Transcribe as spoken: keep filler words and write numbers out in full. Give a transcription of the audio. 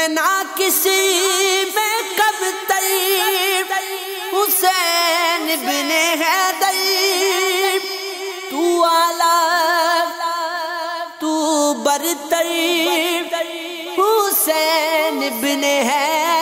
मैं ना किसी में कब तई हुसैन बिन हैदर, तू आला तू बरतर हुसैन बिन हैदर।